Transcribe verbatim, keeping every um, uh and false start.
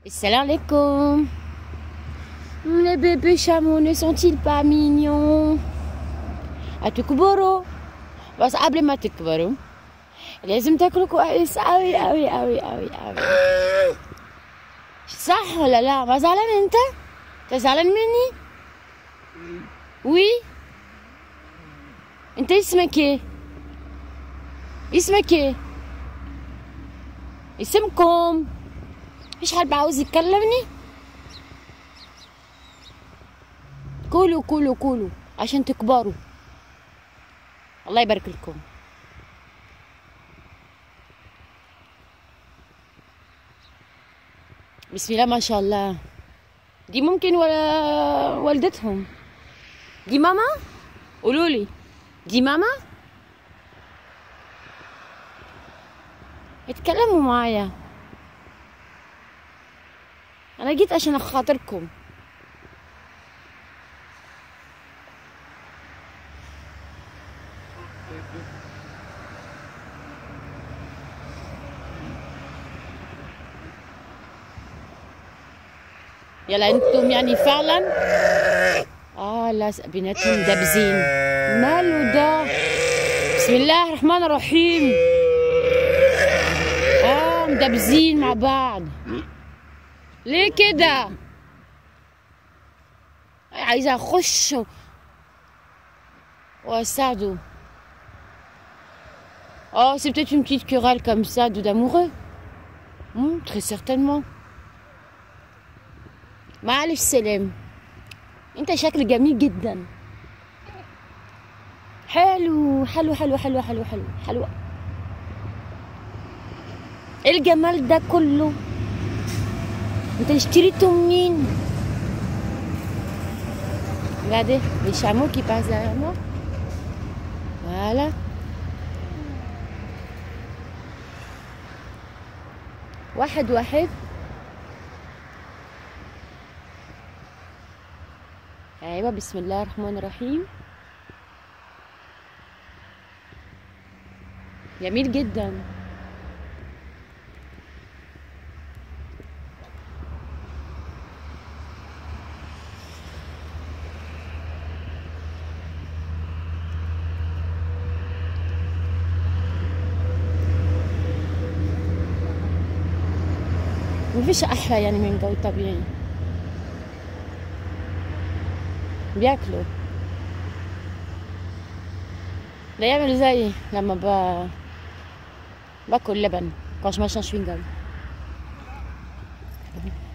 Salam alaikum. Les bébés chameaux ne sont-ils pas mignons? هتكبروا بس قبل ما تكبروا لازم تاكلوا كويس أوي أوي أوي أوي أوي. صح ولا لا؟ ما زعلان انت؟ انت زعلان مني؟ وي؟ انت اسمك ايه؟ اسمك ايه؟ اسمكم؟ مفيش حد عاوز يكلمني؟ كلوا كلوا كلوا عشان تكبروا. الله يبارك لكم. بسم الله ما شاء الله. دي ممكن ولا والدتهم؟ دي ماما؟ قولوا لي دي ماما؟ اتكلموا معايا، انا جيت عشان اخاطركم. يلا انتم يعني فعلا اه لا بيناتهم دابزين. ماله ده؟ بسم الله الرحمن الرحيم. اه مدبزين مع بعض ليه كده؟ عايزه اخش واساعده. Oh, c'est peut-être une petite querelle comme ça de d'amoureux. Hmm, très certainement. معلش سلام. انت شكل جميل جدا. حلو حلو حلو حلو حلو حلو حلو. ايه الجمال ده كله؟ انت اشتريته منين؟ Regardez les chameaux qui passent derrière moi. Voilà. واحد واحد. ايوه بسم الله الرحمن الرحيم. جميل جدا. مفيش احلى يعني من جو طبيعي. بياكلوا. ده يعملوا زي لما ب... باكل لبن quand je mange un chewing-gum.